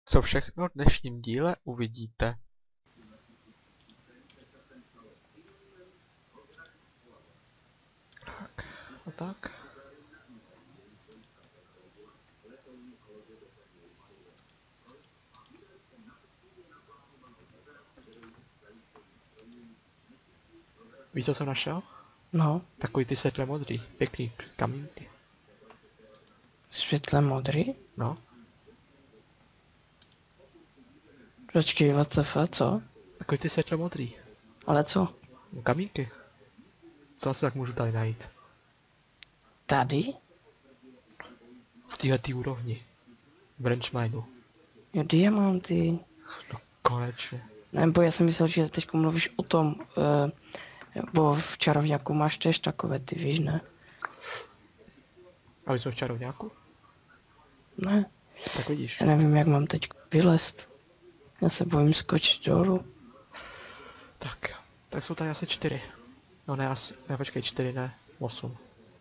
Co všechno v dnešním díle uvidíte. Tak, a tak. Víš, co jsem našel? No, Takový ty světle modrý, pěkný kamínky. světle modrý? No, Počkej, WTF, co? takový ty světle modrý. Ale co? No, kamínky. Co asi tak můžu tady najít? Tady? V téhletý úrovni. V Branch Mineu. Jo, diamanty. No, konečně. Nebo já jsem myslel, že teď mluvíš o tom, bo v čarovňáku máš tež takové ty, víš, ne? A my jsme v čarovňáku? Ne, Tak vidíš. já nevím, jak mám teď vylézt. Já se bojím skočit dolů. Tak jsou tady asi 4. No ne, asi, ne, počkej, 4 ne, 8.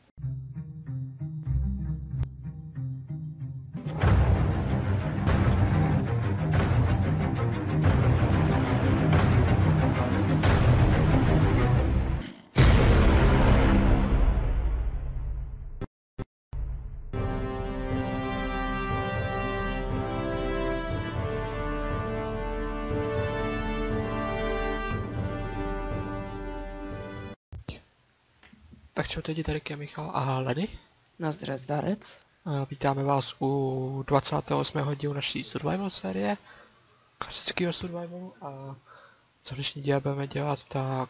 Tak čau, teď tady je Michal a Ledy. Nazdar, zdarec. Vítáme vás u 28. dílu naší survival série, klasického survivalu, a co dnešní díl budeme dělat, tak...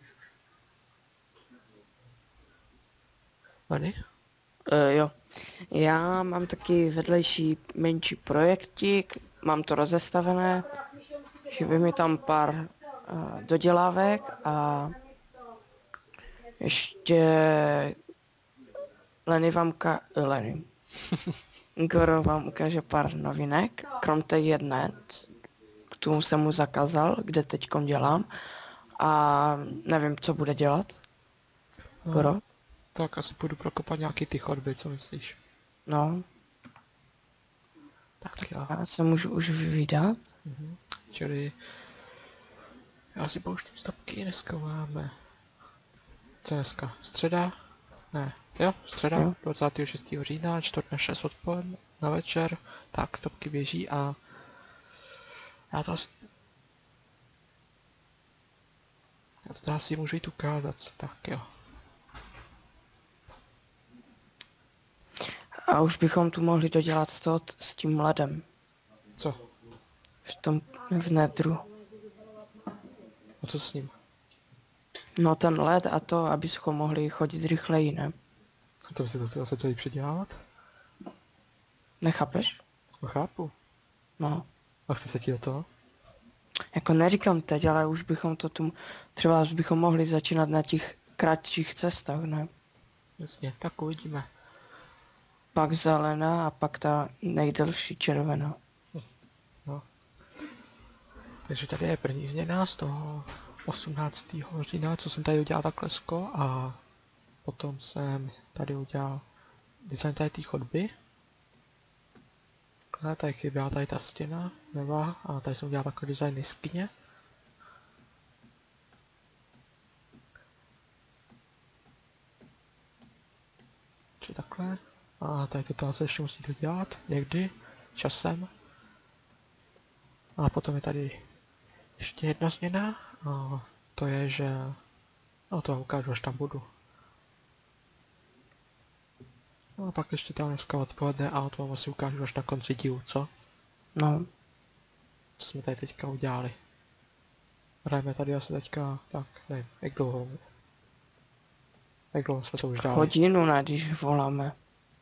Ledy? Jo, já mám taky vedlejší menší projektík, mám to rozestavené, chybí mi tam pár dodělávek a ještě Lenny Goro vám ukáže pár novinek, krom té jedné, kterou jsem mu zakázal, kde teďkom dělám a nevím, co bude dělat. Goro? Tak asi půjdu prokopat nějaký ty chodby, co myslíš? No, Tak jo. já se můžu už vyvídat. Čili... Já si pouštím stopky, dneska máme... Co dneska? Středa? Ne. Jo, středa, Jo. 26. října, 4:06 odpoledne, na večer. Tak, stopky běží a... Já to asi můžu jít ukázat, tak jo. A už bychom tu mohli dodělat s tím ledem. Co? V nedru. A co s ním? No ten led a to, abychom mohli chodit rychleji, ne? A to by se to chtěl se tady předělávat? Nechápeš? No chápu. No. A chce se ti do toho? Jako neříkám teď, ale už bychom to tu, třeba bychom mohli začínat na těch kratších cestách, ne? Jasně, tak uvidíme. Pak zelená a pak ta nejdelší červená. No. Takže tady je první změna z toho 18. října, co jsem tady udělal takhle sklo, a potom jsem tady udělal design tady té chodby. Tady chyběla tady ta stěna, levá, a tady jsem udělal takový design jeskyně. Či takhle. A tady to se ještě musí dodělat někdy, časem. A potom je tady ještě jedna změna, a to je, že... No to vám ukážu, až tam budu. No a pak ještě tam dneska odpoledne, a to vám asi ukážu až na konci dílu, co? No. Co jsme tady teďka udělali. Hrajeme tady asi teďka, tak nevím, jak dlouho jsme to už dali. Hodinu, ne, když voláme.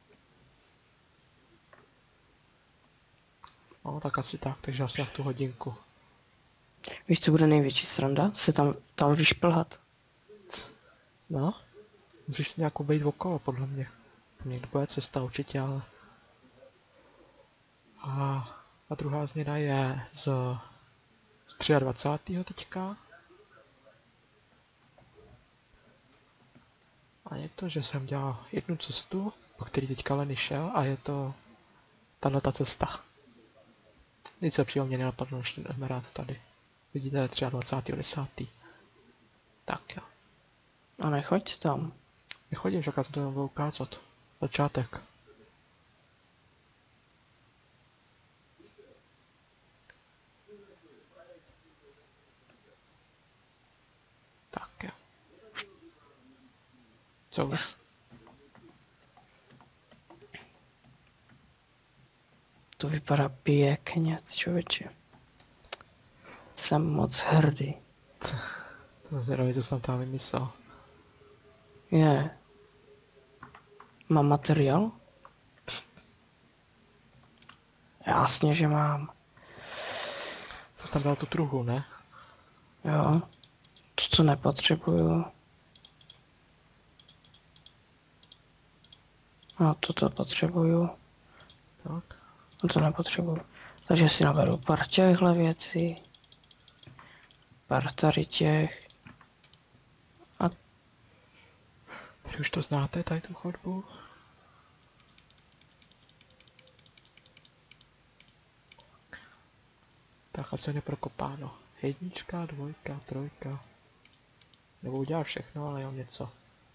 No tak asi tak, takže asi na tu hodinku. Víš, co bude největší sranda? Se tam vyšplhat. No, musíš nějak obejít okolo, podle mě. Někde bude cesta určitě, ale... A druhá změna je z 23. teďka. A je to, že jsem dělal jednu cestu, po který teďka Lenny šel, a je to tato cesta. Nic lepšího mě nenapadlo, než ten emerát tady. Vidíte, 23.10. Tak jo. A nechoď tam. Nechodím, že já to jenom budu ukázat. Začátek. Tak jo. Co už? Yes. To vypadá pěkně, člověče. Jsem moc hrdý. To zvědavý, co jsem tam vymyslel. Je. Mám materiál? Jasně, že mám. Co jsi tam dal tu truhu, ne? Jo. To, co nepotřebuju. No, toto potřebuju. Tak. No, to nepotřebuju. Takže si naberu pár těchhle věcí. Pár tady těch. Tady už to znáte, tady tu chodbu. Tak a co je neprokopáno? Jednička, dvojka, trojka. Nebo udělat všechno, ale jo něco.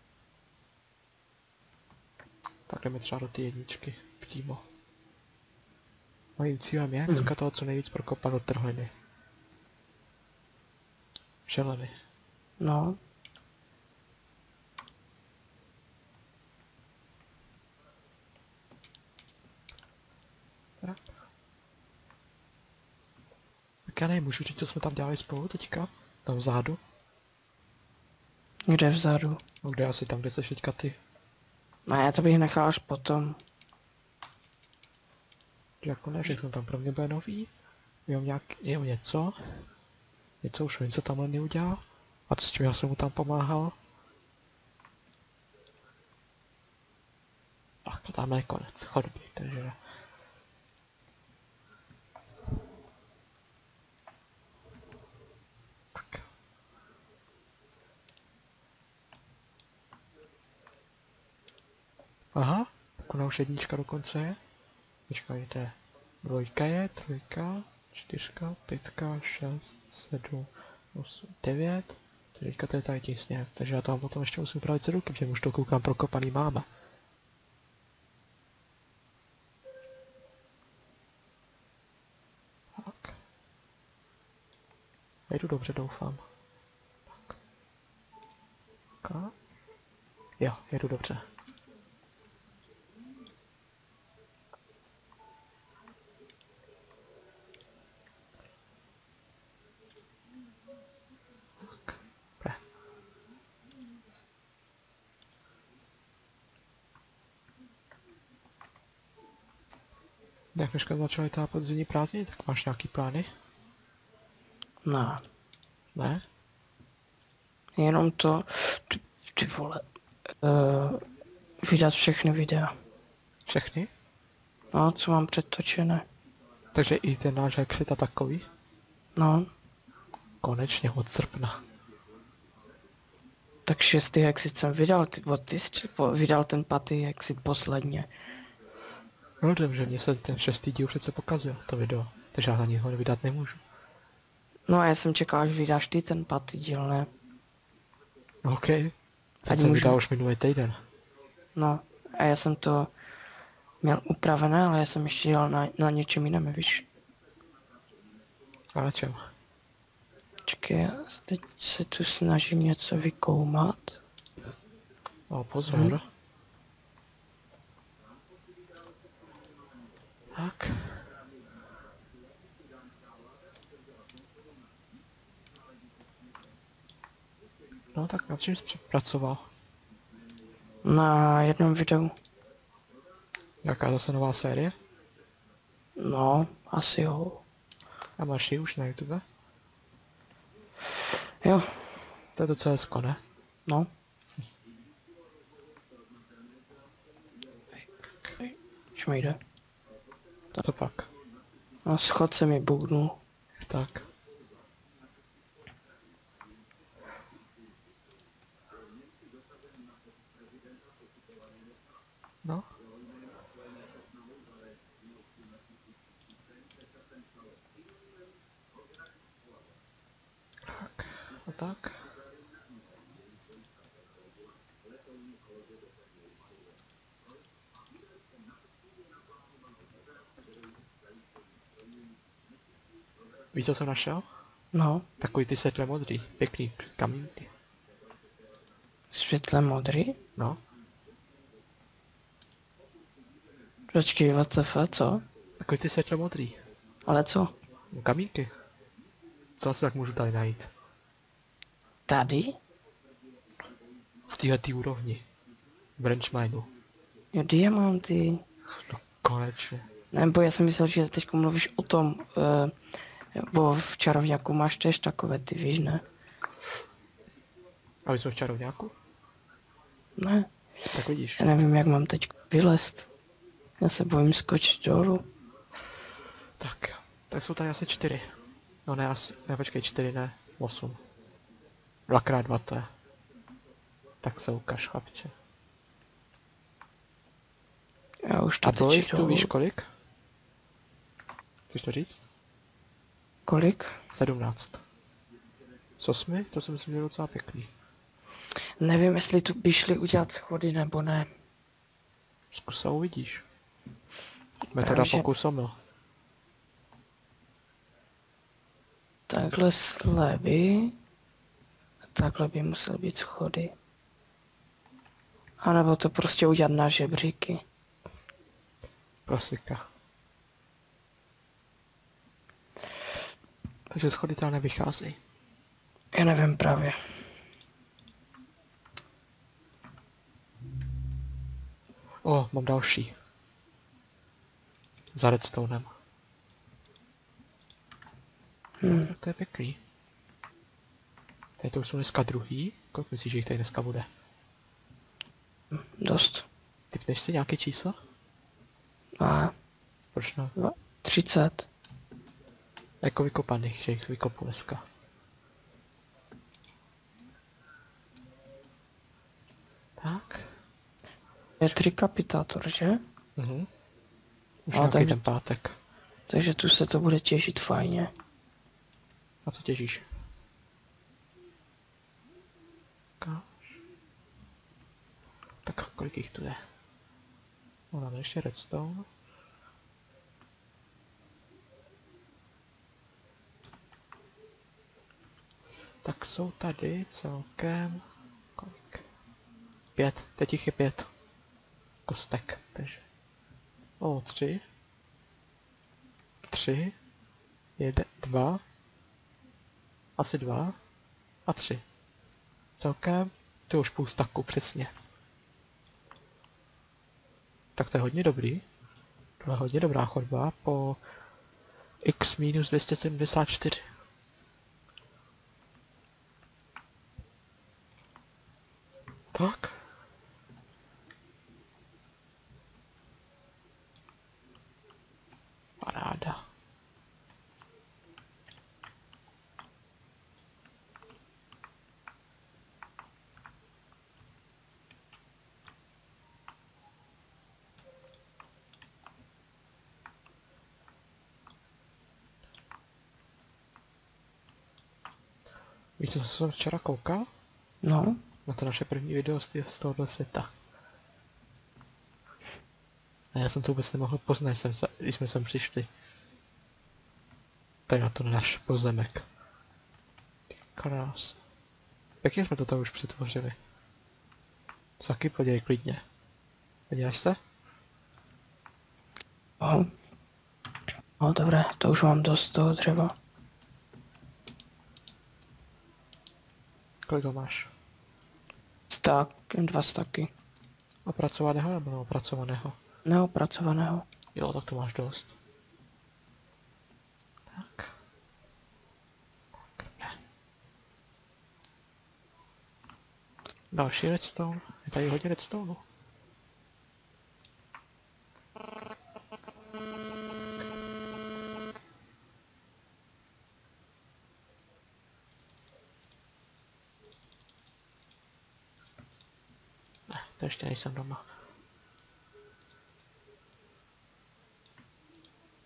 Tak jdeme třeba do ty jedničky přímo. Mojím cílem je dneska toho co nejvíc prokopat do trhliny. Želeny. No. Tak. Tak já nemůžu říct, co jsme tam dělali spolu teďka. Tam vzadu. Kde vzadu? No kde asi tam, kde jsi teďka ty. Ne, to bych nechal až potom. Jako ne, všechno tam pro mě bude nový. Jenom něco. Něco už vím, co tamhle neudělal. A to s čím já jsem mu tam pomáhal. A to tam je konec chodby, takže... Tak. Aha, ona už jednička dokonce je. Počkejte. Dvojka je, trojka, čtyřka, pětka, 6, 7, 8, 9. Teďka to je tady těsně, takže já tam potom ještě musím upravit cedulky, protože už to koukám prokopaný máme. Tak. Jedu dobře, doufám. Tak. Tak. Jo, jedu dobře. Tak. Dobré. Jak dneška začaly ta podzimní prázdniny, tak máš nějaký plány? Ne. Ne? Jenom to... Ty vole. Vydat všechny videa. Všechny? No, co mám předtočené. Takže i ten náš exit a takový? No. Konečně od srpna. Tak 6. exit jsem vydal, ty jsi vydal ten 5. exit posledně. No dobře, že mě se ten 6. díl přece pokazil, to video. Takže já na něj ho vydat nemůžu. No a já jsem čekal, až vydáš ty ten 5. díl, ne? No OK. Ať Ten jsem můžu. vydal už minulý týden. No, a já jsem to měl upravené, ale já jsem ještě dělal na něčem jiném, víš? A na čem? Počkej, já teď se tu snažím něco vykoumat. O, pozor. Tak. No tak na čím jsi pracoval? Na jednom videu. Jaká zase nová série? No, asi jo. A máš ji už na YouTube? Jo, To je to CSko, ne? no. Už mi jde. Co pak? No, schod se mi bugnul. Tak. No. a tak. Víš, co jsem našel? No, Takový ty světle modrý, pěkný kamínky. světle modrý? No, Počkej, WTF, co? takový ty světle modrý. Ale co? No, kamínky. Co asi tak můžu tady najít? Tady? V této úrovni. Branch mineu. Jo, diamanty. No konečně. Nebo já jsem myslel, že teď mluvíš o tom, bo v čarovňáku máš tež takové ty, víš, ne? A my jsme v čarovňáku? Ne, Tak vidíš. já nevím, jak mám teď vylézt. Já se bojím skočit dolů. Tak jsou tady asi 4. No ne, asi, ne počkej, 4 ne, 8. 2x2 to je. Tak se ukaž, chlapče. Já už to A teď dvojich jdu tu víš dolů. kolik? Chceš to říct? Kolik? 17. S 8? To si myslím, že je docela pěkný. Nevím, jestli tu by šli udělat schody nebo ne. Zkus a uvidíš. Metoda Právě, že pokus omyl. takhle slevy. A takhle by musel být schody. A nebo to prostě udělat na žebříky. Klasika. Takže schody tam nevycházejí. Já nevím právě. O, mám další. Za redstonem. To je pěkný. Tady to už jsou dneska druhý. Kolik myslíš, že jich tady dneska bude? Dost. Typneš si nějaké číslo? A Proč ne? 30. Jako vykopaných, že jich vykopu dneska. Tak. Je trikapitátor, že? Mhm. Už No, nějaký takže- ten pátek. Takže tu se to bude těšit fajně. A co těžíš? Ukáž. Tak kolik jich tu je? No, máme ještě redstone. Tak jsou tady celkem... Kolik? 5. Teď jich je 5. Kostek, takže... O, 3. 3. 1, 2. Asi 2. A 3. Celkem to je už půl staku, přesně. Tak to je hodně dobrý. To je hodně dobrá chodba po x minus 274. Tak. Paráda. Víš, co jsem včera koukal? No, Na to naše první video z tohoto světa. A já jsem to vůbec nemohl poznat, když jsme sem přišli. Tady na to náš pozemek. Krás. Pěkně jsme to tam už přetvořili. Taky podívej klidně. Podíváš se? no. No dobré, to už mám dost toho dřeva. Kolik ho máš? Stak, 2 staky. Opracovaného nebo neopracovaného? Neopracovaného. Jo, tak to máš dost. Tak. Dobré. Další redstone. Je tady hodně redstone. Ne, to ještě nejsem doma.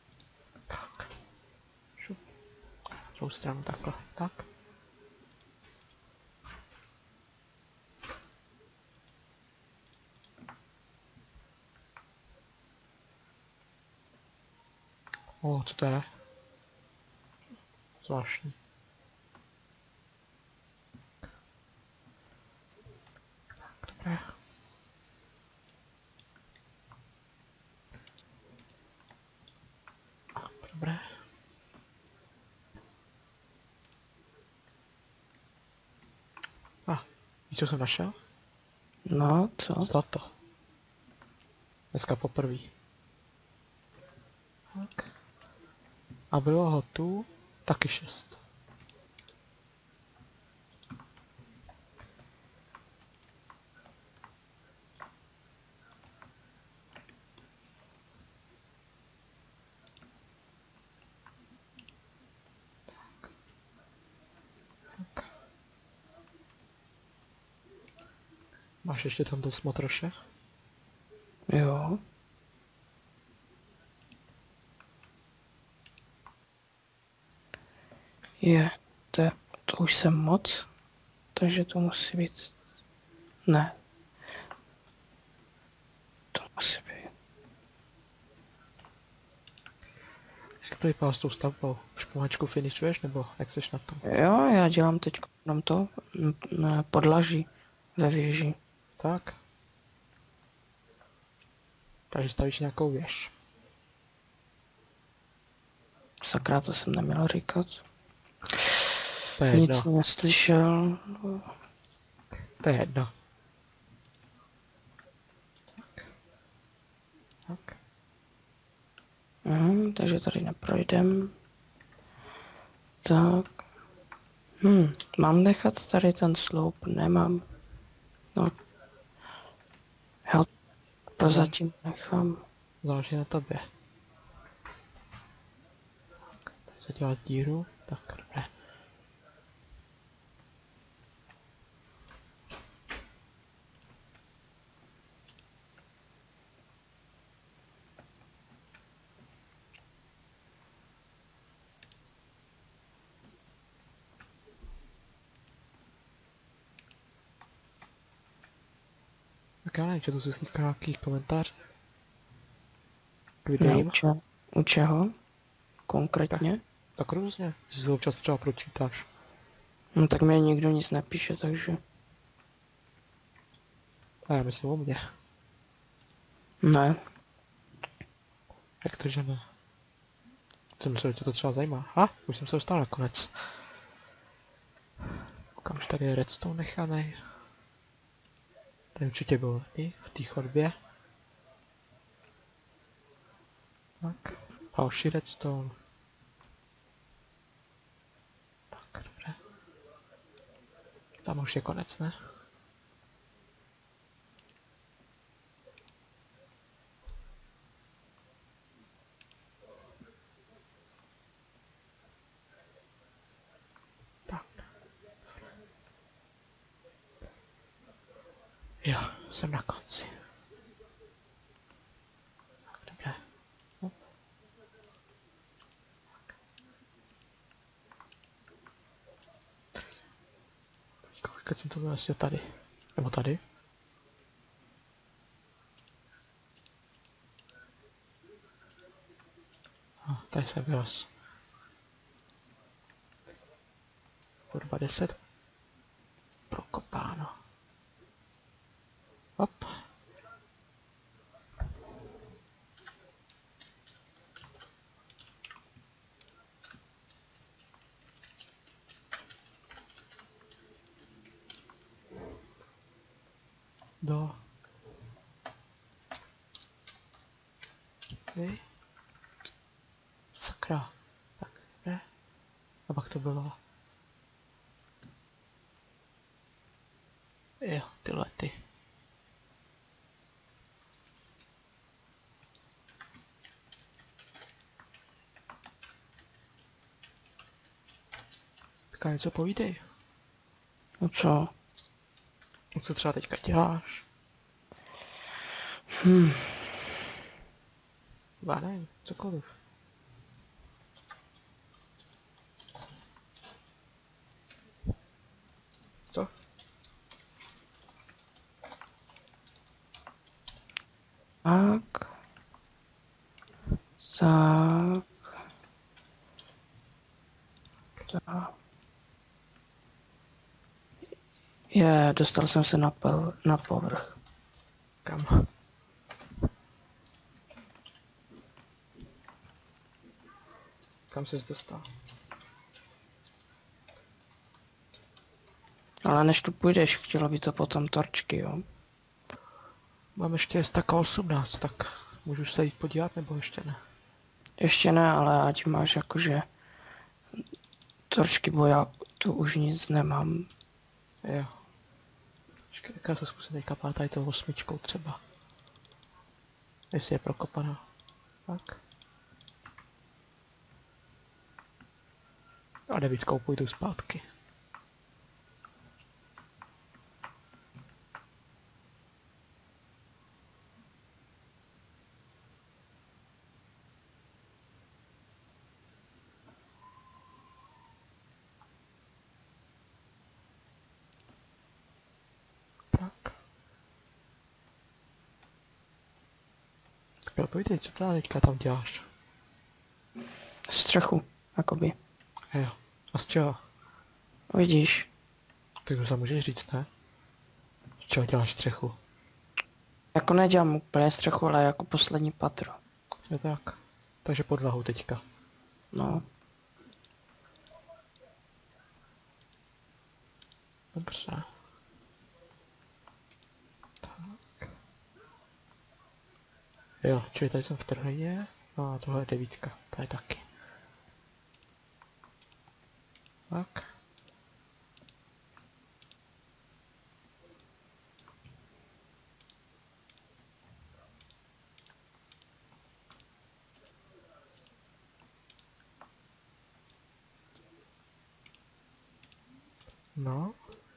Tak. Šup. Na druhou stranu takhle. Tak. Co to je? Zvláštní. Dobré. Dobré. Víš, co jsem našel? No, co? Zlato. Dneska poprvé. Tak. A bylo ho tu taky 6. Máš ještě tam do smotroše? Jo. To už jsem moc, takže to musí být... Ne. To musí být. Jak to vypadá s tou stavbou? Už pomačku finišuješ, nebo jak seš na tom? Jo, já dělám teď jenom to, podlaží ve věži. Tak. Takže stavíš nějakou věž. Sakra, to jsem neměl říkat. To je Nic jedno. neslyšel. To je jedno. Tak. Takže tady neprojdem. Tak. Mám nechat tady ten sloup? Nemám. No. Já to zatím nechám. Záleží na tobě. Tak zadělat díru. Tak, dobré. Tak já nevím, četl jsi nějaký komentář k videím? U čeho? Konkrétně? Tak různě, že si občas třeba pročítáš. No tak mě nikdo nic nepíše, takže... A já myslím o mě. Ne. Jak to, že ne? Jsem myslel, že tě to třeba zajímá. Už jsem se dostal nakonec. Koukám, že tady je redstone nechanej. Tady určitě byl i v té chodbě. Tak, další redstone. Tak, dobře. Tam už je konec, ne? Tak. Jo, jsem na konci. Tak, dobře. Hop. Teď jsem to byl asi tady. Nebo tady. Tady jsem vylez. Kurva 10. Prokopáno. Hop. Do. Hej. Sakra. Tak, ne? A pak to bylo. Jo, tyhle ty. Tak něco povídej. No co? Co třeba teďka děláš? Já nevím, cokoliv. Co? Tak. Tak. Dostal jsem se na povrch. Kam? Kam ses dostal? Ale než tu půjdeš, chtělo by to potom torčky, jo? Mám ještě staka 18, tak můžu se jít podívat, nebo ještě ne? Ještě ne, ale ať máš jakože torčky, bo já tu už nic nemám. Jo. Počkej, tak já se zkusím teďka pát tady tou 8 třeba. Jestli je prokopaná. Tak. A 9 půjdu zpátky. Tak. Jo, povídej, co teďka tam děláš? Střechu, jakoby. Jo. A z čeho? Vidíš, Tak už se můžeš říct, ne? Z čeho děláš střechu? jako nedělám úplně střechu, ale jako poslední patro. Je tak. Takže podlahu teďka. No, Dobře. Tak. Jo, čili tady jsem v trhlině. No a tohle je 9. To je taky. Tak. No.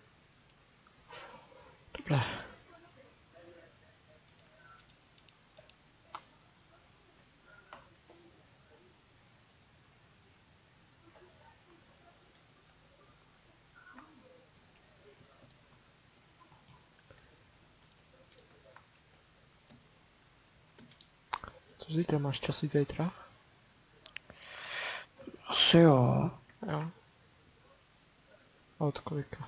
Dobré. Co zítra máš čas jít zítra? asi jo. Jo. A od kolika?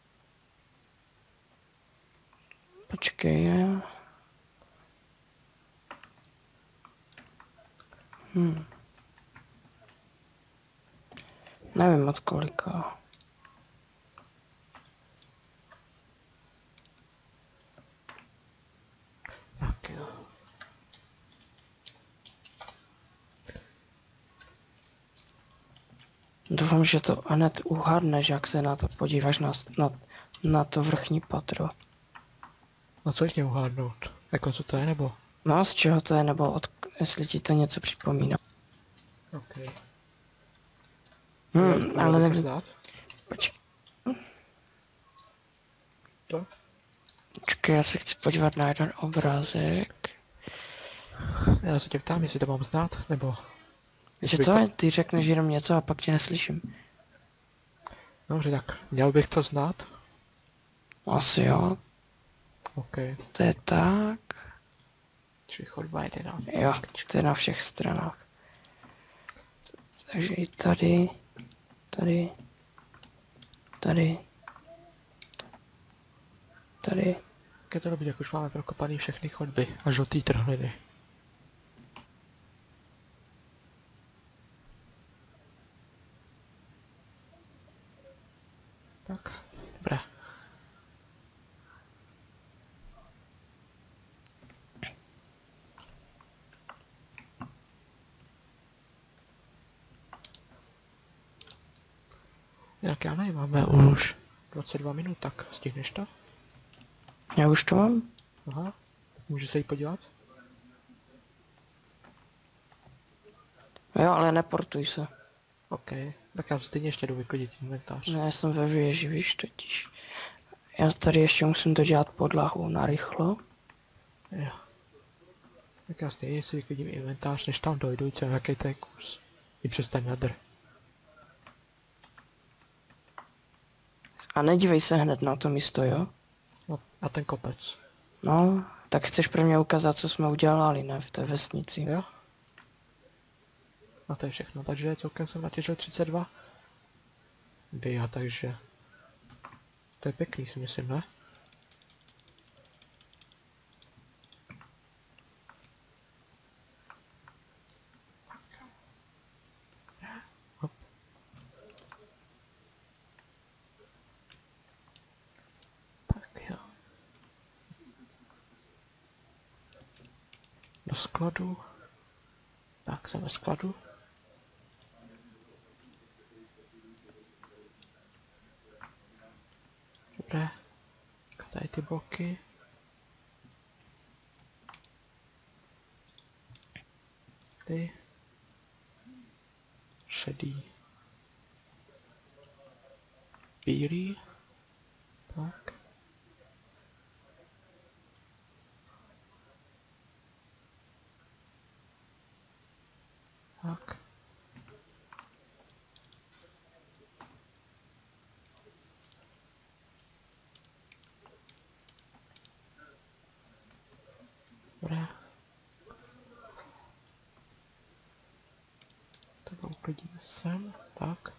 Počkej. Nevím od kolika. Tak jo. Doufám, že to hned uhádneš, jak se na to podíváš na to vrchní patro. No co ještě uhádnout? Jako co to je, nebo? No, z čeho to je, nebo jestli ti to něco připomíná. OK. Ale nevím. Znát? Co? Počkej, já se chci podívat na jeden obrázek. Já se tě ptám, jestli to mám znát, nebo... Že co? Ty řekneš jenom něco a pak tě neslyším. Dobře, tak měl bych to znát? Asi jo. OK. To je tak. Čili chodba jde na... Jo, to je na všech stranách. Takže i tady, tady, tady, tady. Jak je to dobrý, jak už máme prokopaný všechny chodby a žlutý trhliny. Tak, dobré. Jak já nevím, máme už 22 minut, tak stihneš to? Já už to mám? Aha, můžu se jí podívat? Jo, ale neportuj se. OK, tak já stejně ještě jdu vyklidit inventář. Ne, já jsem ve věži, víš, totiž. Já tady ještě musím dodělat podlahu narychlo. Jo. Tak já stejně si vyklidím inventář, než tam dojdu, co jaký to je kus. I přes ten jadr. A nedívej se hned na to místo, jo? No, a ten kopec. No, tak chceš pro mě ukázat, co jsme udělali, ne, v té vesnici. Jo? A to je všechno, takže celkem jsem natěžil 32. dia, takže to je pěkný, si myslím, ne? Hop. Tak jo. Do skladu. Tak, jsem ve skladu. Dobré. Tady ty bloky. Ty. Šedý. Bílý. Tak. Tak. Dobré. Tak uklidíme sem. Tak.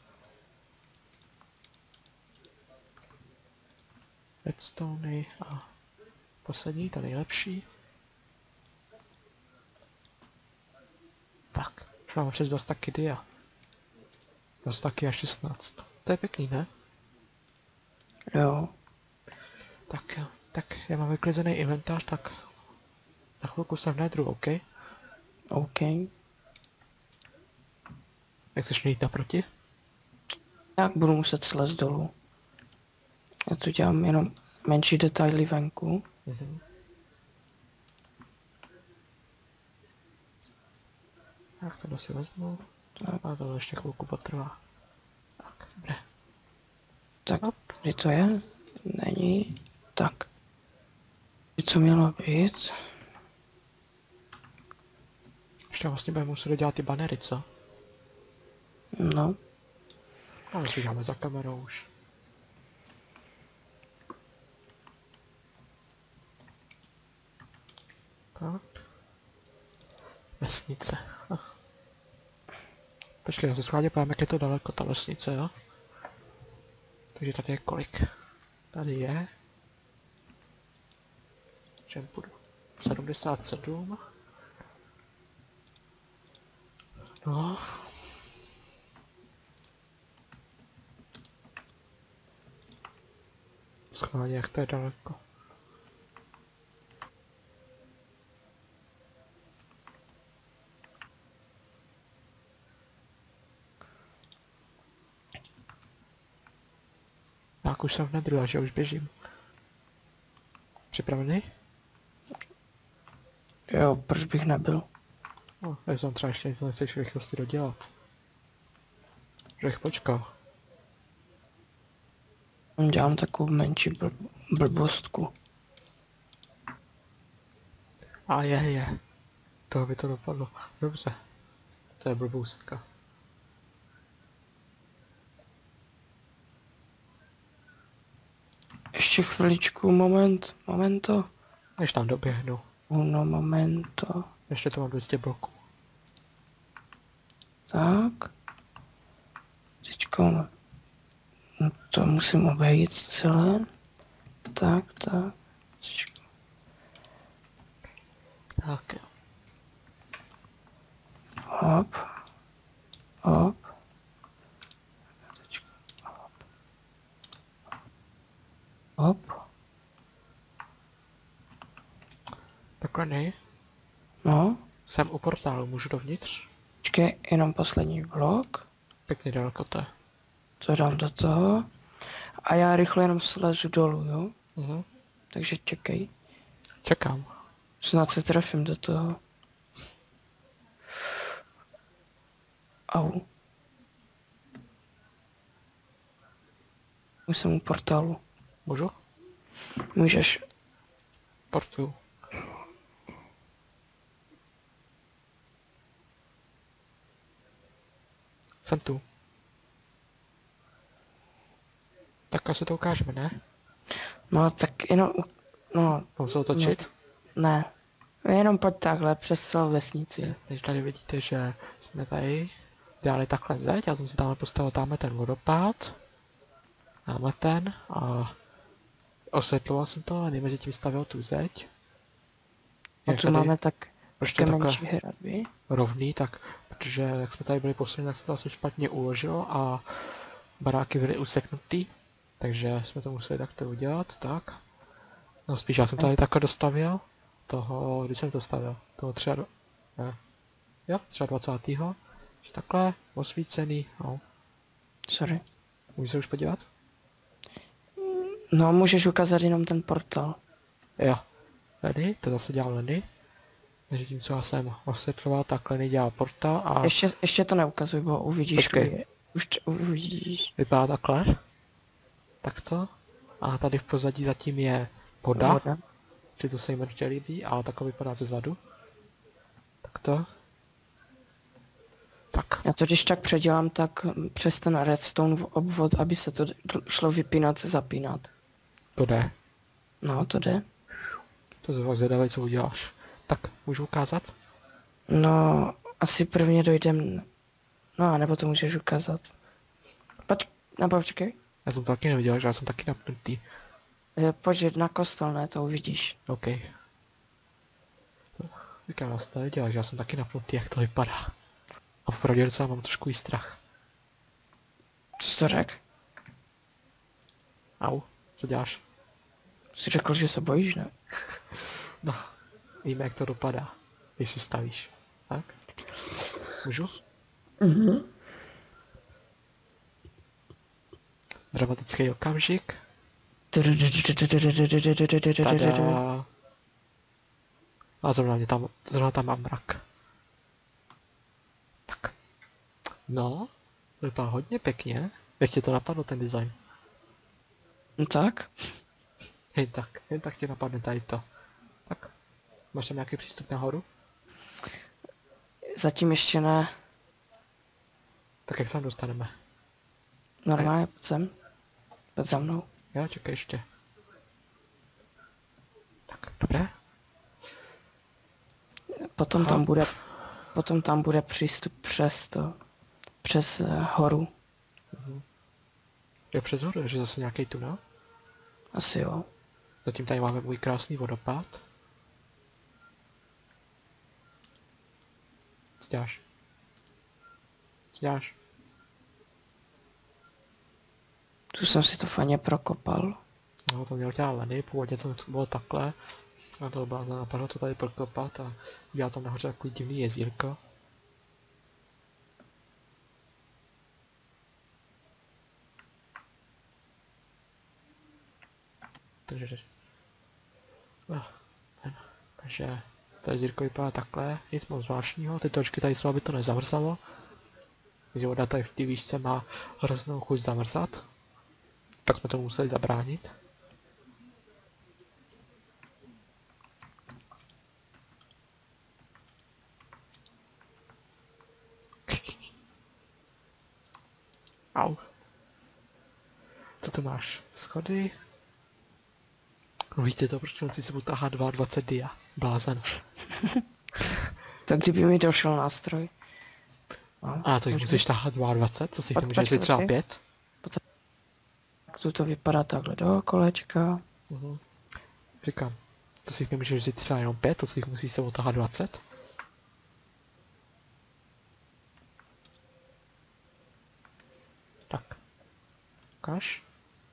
Redstone a poslední, ta nejlepší. Tak, už máme přes 2 staky dia. 2 staky a 16. To je pěkný, ne? Jo. Tak jo, tak já mám vyklizený inventář, tak na chvilku jsem v nedru, OK? OK. Nechceš mě jít naproti? Jak budu muset slez dolů. Já tu dělám jenom menší detaily venku. Tak tohle si vezmu. A tohle ještě chvilku potrvá. Tak, dobré. Tak, kdy to je? Není. Tak. Kdy to mělo být? Ještě vlastně budeme muset dodělat ty banery, co? No. Ale si dáme za kamerou už. Tak. Vesnice. Počkej, já se schválně povím, jak je to daleko, ta vesnice, jo? Takže tady je kolik? Tady je... Čem půjdu? 77. No. Schválně, jak to je daleko. Tak už jsem v nedru, takže už běžím. Připravený? Jo, proč bych nebyl? No, já jsem třeba ještě něco nechceš rychlosti dodělat. Že bych počkal. Dělám takovou menší blbostku. A je. Toho by to dopadlo. Dobře. To je blboustka. Ještě chviličku, momento. Než tam doběhnu. Uno momento. Ještě to mám 200 bloků. Tak. Teďko no to musím obejít celé. Tak. Teďko. Tak jo. Hop. Teďko. Hop. Takhle nej. No. Jsem u portálu, můžu dovnitř? Počkej, jenom poslední blok. Pěkně daleko to je. To dám do toho. A já rychle jenom slezu dolů, jo? Takže čekej. Čekám. Snad se trefím do toho. Au. Už jsem u portálu. Můžu? Můžeš. Portu. Jsem tu. Tak asi to ukážeme, ne? No tak jenom, no. Mám se otočit? Ne. Jenom pojď takhle přes celou vesnici. Takže tady vidíte, že jsme tady dělali takhle zeď, já jsem si tam postavil tam ten vodopád. tamhle ten a osvětloval jsem to a mezi tím stavil tu zeď. A Jak tu tady, máme proč to také je takhle menší hradby. rovný, tak protože jak jsme tady byli poslední, tak se to asi špatně uložilo a baráky byly useknutý, takže jsme to museli takto udělat, tak. No spíš já jsem tady takhle dostavil, toho, když jsem to stavil, toho ne, jo, 23. Že takhle, osvícený, no. Sorry. Můžeš se už podívat? No, můžeš ukázat jenom ten portál. Jo. Leny, to zase dělal Leny. Takže tím, co já jsem osvětloval, tak Leny dělal portál a Ještě to neukazuj, bo uvidíš, Počkej. už uvidíš. vypadá takhle. Takto. A tady v pozadí zatím je voda. Voda. Či to se jim určitě líbí, ale takhle vypadá ze zadu. Takto. Tak, Já to když tak předělám, tak přes ten redstone obvod, aby se to šlo vypínat, zapínat. to jde. No, to jde. To je zvědavé, co uděláš. Tak, můžu ukázat? No, asi prvně dojdem... No, nebo to můžeš ukázat. Počkej. Já jsem to taky neviděl, že já jsem taky napnutý. Pojď na kostel, ne, to uvidíš. OK. Říkám, já jsem to neviděl, že já jsem taky napnutý, jak to vypadá. A popravdě docela mám trošku i strach. Co jsi to řekl? Au, co děláš? Jsi řekl, že se bojíš, ne? No, víme, jak to dopadá, když si stavíš. Tak? Můžu? Mhm. Dramatický okamžik. Tada. A zrovna tam mám mrak. Tak. No, to vypadá hodně pěkně. Jak tě to napadlo, ten design? No tak. Jen tak tě napadne tady to. Tak. Máš tam nějaký přístup nahoru? Zatím ještě ne. Tak jak se tam dostaneme? Normálně, pojď sem. Pojď za mnou. Jo, čekaj ještě. Tak, dobré. Potom Aha. tam bude přístup přes horu. Jo, přes horu, že zase nějaký tunel. Asi jo. Zatím tady máme můj krásný vodopád. Co děláš? Co děláš? Tu jsem si to fajně prokopal. No, to měl dělat Leny, původně to bylo takhle. A to byla napadlo to tady prokopat a udělat tam nahoře takový divný jezírko. Takže to jezírko vypadá takhle, nic moc zvláštního, ty točky tady jsou, aby to nezamrzalo. Takže voda tady v té výšce má hroznou chuť zamrzat. Tak jsme to museli zabránit. Au. Co tu máš? Schody? No víte to, proč si sebou tahá 22 dia. Blázen. Tak kdyby mi došel nástroj. No, A to jich můžu- musíš tahat 22? Co si tam můžeš Počkej, třeba počkej. 5? Tak tu to vypadá takhle do kolečka. Říkám, to si jich nemůžeš vzít třeba jenom 5, to si jich musíš sebou tahat 20? Tak. Ukáž.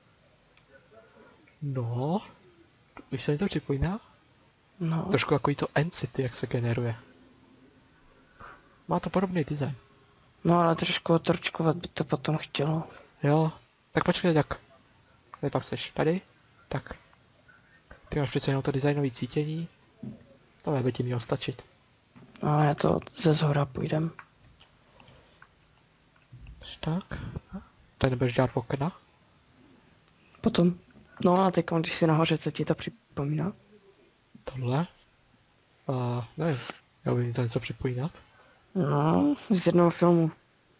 No. Víš, co mi to připomíná? No, Trošku takový to N-City, jak se generuje. Má to podobný design. no ale trošku otročkovat by to potom chtělo. Jo. Tak počkej, jak. Kde pak seš? Tady? Tak. Ty máš přece jenom to designové cítění. To by ti mělo stačit. No, já to ze zhora půjdem. Tak. Tady nebudeš dělat okna? Potom. No a teď, když jsi nahoře, co ti to připomíná? Tohle? Nevím. Já bych mi to něco připomínat. No, z jednoho filmu.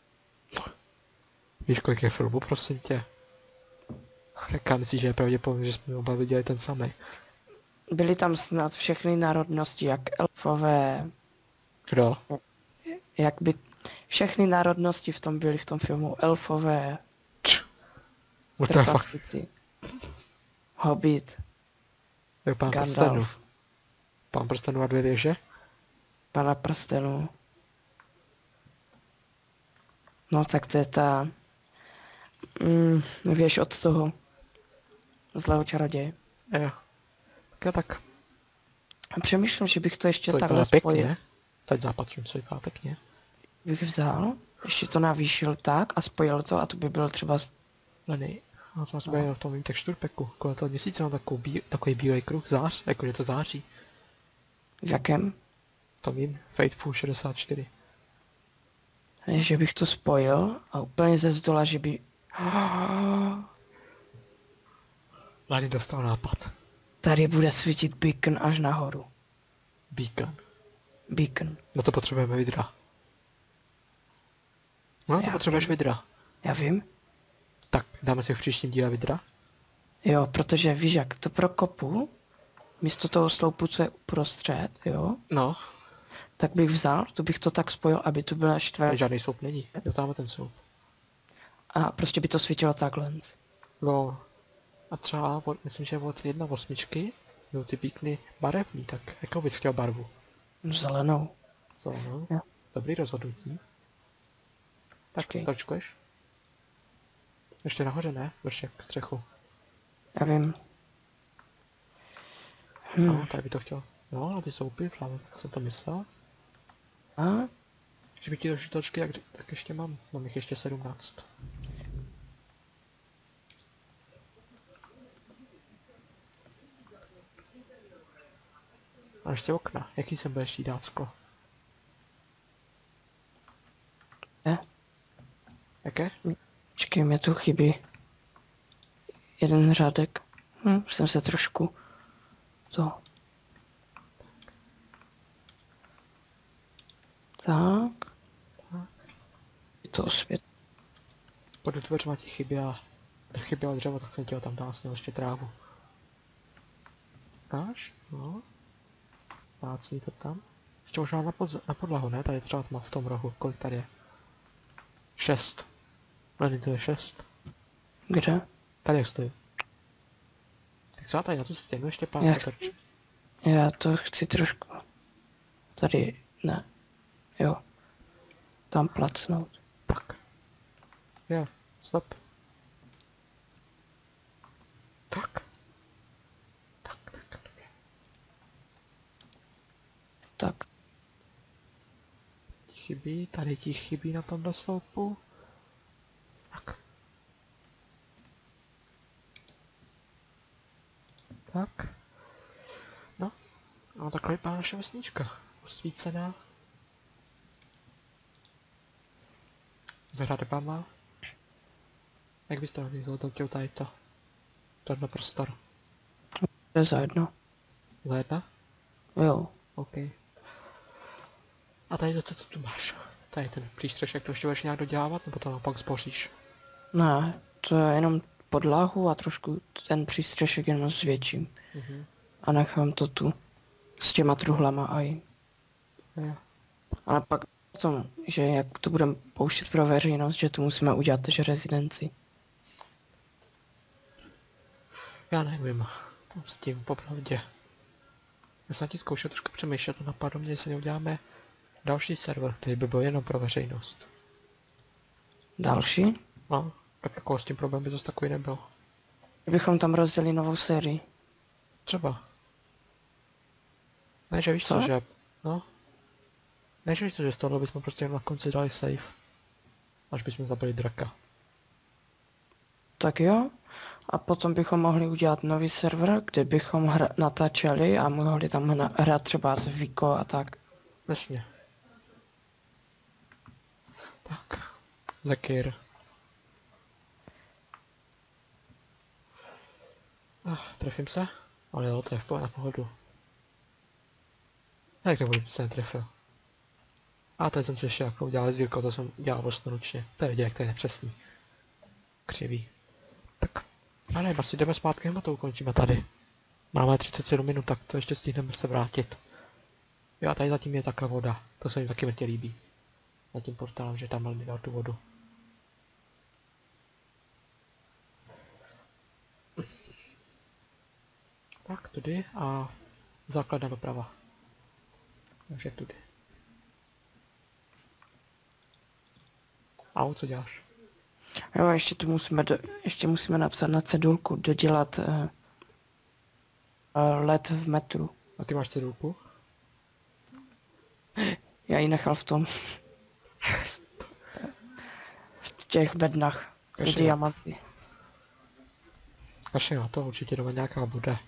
Víš, kolik je filmů, prosím tě? Jaká myslíš, že je pravděpodobně, že jsme oba viděli ten samý? Byly tam snad všechny národnosti, jak elfové, Kdo? jak by... Všechny národnosti v tom byly v tom filmu. Elfové, No to je fakt. Trpaslici. Hobbit. Je pán prstenů. Gandalf. Pán prstenů a 2 věže? Pana prstenů. No tak to je ta... věž od toho zlého čaroděje. Jo. Tak jo, tak. A přemýšlím, že bych to ještě To takhle vypadá spojil. pěkně. Teď západ slunce vypadá pěkně. Bych vzal, ještě to navýšil tak a spojil to a to by bylo třeba... Leny. A to jsme no. V tom texturpeku. Kolem toho měsíce mám takový bílej kruh, zář, jakože to září. V jakém? To vím, Fateful 64. Že bych to spojil a úplně ze zdola, že by... Leny dostal nápad. Tady bude svítit beacon až nahoru. Beacon. Beacon. No to potřebujeme vidra. No to Já potřebuješ vím. vidra. Já vím. Tak, dáme si v příštím díle vidra. Jo, protože víš jak, to prokopu, místo toho sloupu, co je uprostřed, jo, No, tak bych vzal, to bych to tak spojil, aby to byla tady čtvrt žádný sloup není. Jo, tam je ten sloup. a prostě by to svítilo takhle. No, a třeba, myslím, že od 1.8 jsou ty beacony barevný, tak jakou bys chtěl barvu? Zelenou. Zelenou? Jo. Dobrý rozhodnutí. Tak, Počkej. točkuješ? Ještě nahoře ne, vršek střechu. Já vím. No, tady by to chtěl. No, ale ty soupy, právě tak jsem to myslel. A? Že by ti došly točky, tak ještě mám jich ještě 17. A ještě okna, jaký sem budeš chtít dát sklo? Ne? Jaké? Počkej, mě tu chybí jeden řádek. Jsem se trošku to. Tak. To osvět. Pod dveřma ti chybělo dřevo, tak jsem ti ho tam dal, sněl ještě trávu. Dáš? No. Plácní to tam. Ještě možná na podlahu, ne? Tady třeba má v tom rohu. Kolik tady je? 6. Leny, to je 6. Kde? Tady jak stojí. Tak třeba tady na tu stěnu ještě pár Jak tak. Já to chci trošku. Tady, ne. Jo. Tam placnout. Tak. Jo, stop. Tak. Tak, dobře. Tak. Chybí, tady ti chybí na tomhle sloupu. Tak. Tak. No. No takhle vypadá naše vesnička. Osvícená. S hradbama. Jak bys to vyhodnotil tady to? Tenhle prostor. To je za jedno. Za jedna? Jo. OK. A tady to tu máš. Tady ten přístřešek, to ještě budeš nějak dodělávat, nebo to naopak zboříš? Ne, to je jenom podlahu a trošku ten přístřešek jenom zvětším. A nechám to tu s těma truhlama a i. Jo. A pak tom, že jak to budeme pouštět pro veřejnost, že to musíme udělat tež rezidenci. Já nevím, tam s tím popravdě. Já jsem ti zkoušel trošku přemýšlet a napadlo mě, jestli neuděláme další server, který by byl jenom pro veřejnost. Další? No, tak jako s tím problém by to takový nebyl. Kdybychom tam rozdělili novou sérii. Třeba. Ne, že víš Co? co, že... No. Ne, že víš co, že z tohohle bychom prostě jen na konci dali save. Až bychom zabili draka. Tak jo. A potom bychom mohli udělat nový server, kde bychom natáčeli a mohli tam hrát třeba z Viko a tak. Jasně. Tak. Zakir. Trefím se? Ale jo, to je na pohodu. Jak to se netrefil? A tady jsem si ještě jako udělal zdírko, to jsem dělal vlastnoručně. To je vidět, jak to je nepřesný. Křivý. Tak. A ne, asi jdeme zpátky, nebo to ukončíme tady. Máme 37 minut, tak to ještě stihneme se vrátit. Jo, a tady zatím je takhle voda. To se mi taky mrtě líbí. Za tím portálem, že tam měli dát tu vodu. Tak, tudy a základna doprava. Takže tudy. Au, co děláš? Jo, ještě musíme napsat na cedulku, dodělat let v metru. A ty máš cedulku? Já ji nechal v tom. V těch bednách. Kašli na- Diamanty. Kašli na to, určitě doma nějaká bude.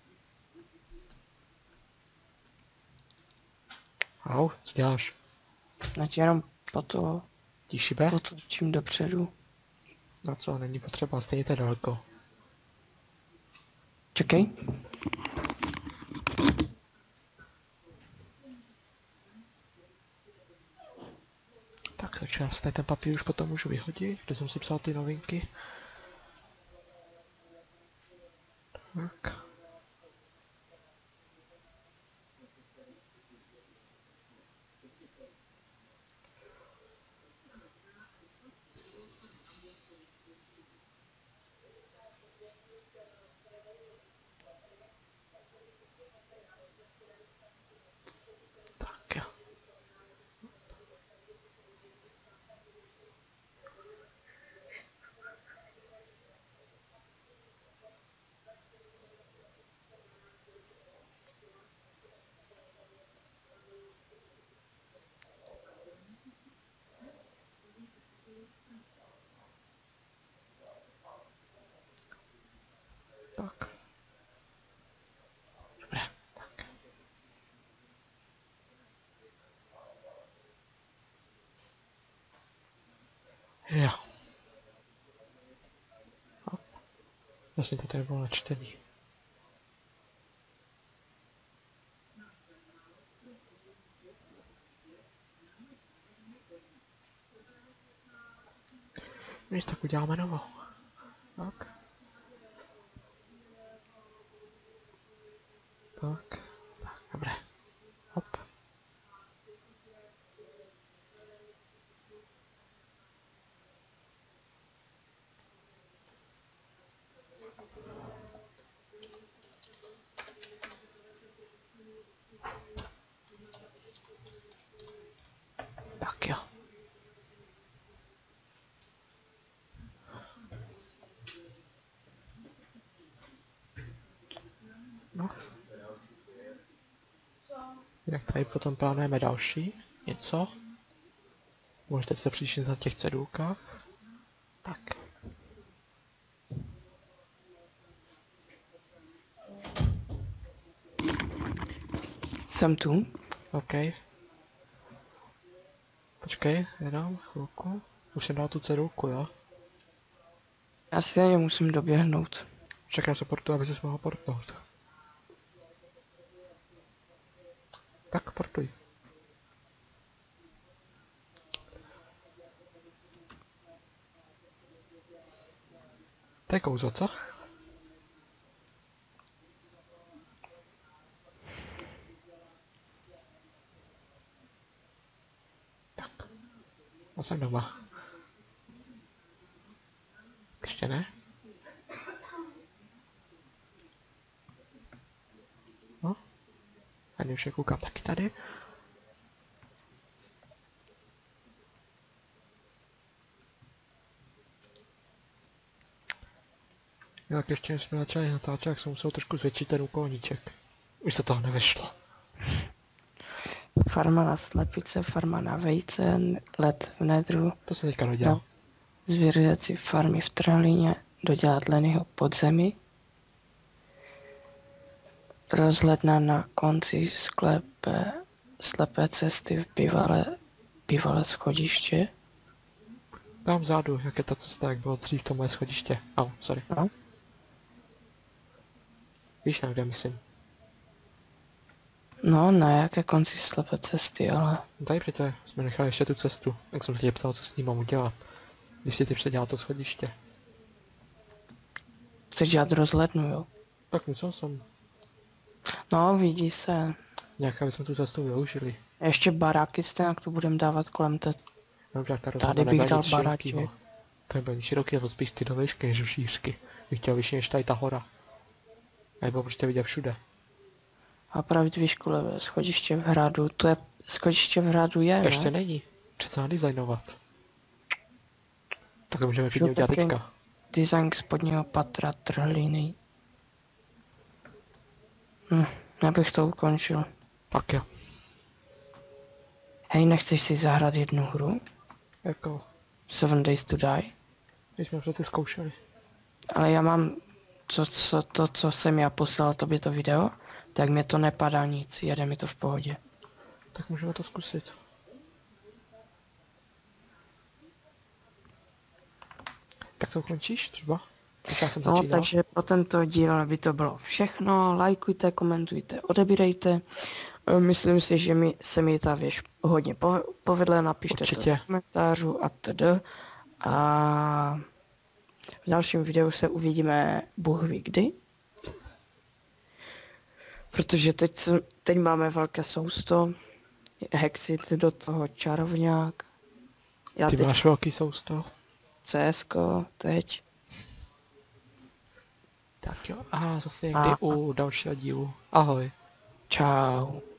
Au, co děláš? Znači jenom Tí šibe? potlačím dopředu. Na co, není potřeba, stejně to je daleko. Čekej. Tak, takže já si tady ten papír už potom můžu vyhodit, kde jsem si psal ty novinky. Tak. Tak jo. Tak. Dobré, tak. Jo. Hop. Vlastně to tady bylo načtený. Víš, tak uděláme novou. Tak. Tak. Tak, dobré. Hop. Tak jo. No. Jak tady potom plánujeme další něco. Můžete se přečíst na těch cedulkách. Tak. Jsem tu. OK. Počkej, jenom chvilku. Už jsem dal tu cedulku, jo? Já si na ně musím doběhnout. Čekám se portu, aby se mohl portnout. Tak portuj. To je kouzlo, co? Tak. Já jsem doma. Ještě ne? No. Ani už je koukám taky tady. Jo, tak ještě než jsme začali natáčet, jak jsem musel trošku zvětšit ten úkolníček. Už se toho nevešlo. Farma na slepice, farma na vejce, let v nedru, To jsem teďka dodělal. No. Zvěřecí farmy v Tralíně, dodělat Lennyho podzemí, rozhledna na konci slepé cesty v bývalé schodiště. Tam vzadu, jak je ta cesta, jak bylo dřív to moje schodiště. Au, sorry. No. Víš, na kde myslím. No, na jaké konci slepé cesty, ale No tady přece jsme nechali ještě tu cestu, jak jsem tě psal, co s ním mám udělat. Když ty předělal to schodiště. chceš dělat rozhlednu, jo? Tak musel jsem. No, vidí se. Nějak, aby jsme tu cestu využili. Ještě baráky stejně, tu budeme dávat kolem té. No, tak ta Tady bych dal baráky. To je široký, ale spíš ty do výšky než do šířky. bych chtěl vyšší než tady ta hora. Nebo prostě vidět všude. A pravdivý škole, schodiště v hradu, to je, schodiště v hradu je, ne? Ještě není. Přece nadizajnovat. Tak to můžeme klidně Všude udělat taky teďka. Design spodního patra trhliny. Já bych to ukončil. Tak jo. Hej, nechceš si zahrát jednu hru? Jako, 7 Days to Die? když jsme přece zkoušeli. Ale já mám co jsem já poslal tobě to video, tak mě to nepadá nic, jede mi to v pohodě. Tak můžeme to zkusit. Tak to ukončíš třeba? Tak já jsem No, začínal. takže pro tento díl by to bylo všechno. Lajkujte, komentujte, odebírejte. Myslím si, že se mi ta věc hodně povedla. Napište Určitě. to v komentářu a td. A v dalším videu se uvidíme Bůh ví kdy. Protože teď máme velké sousto. Hexit do toho čarovňák. Já Ty teď máš velký sousto. CSko teď. Tak jo, a zase někdy u dalšího dílu. Ahoj. Čau.